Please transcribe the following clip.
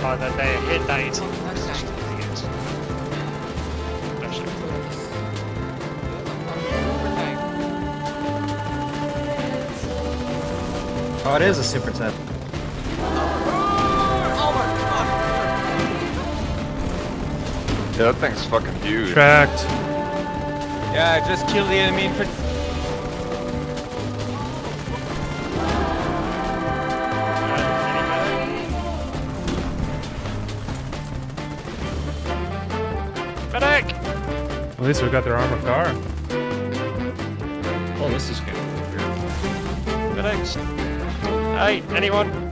Oh, that they hit that. Oh, it is a super tip. Yeah, that thing's fucking huge. Tracked. Yeah, just kill the enemy. Medic! At least we got their armored car. Oh, this is good. Medics! Hey, anyone?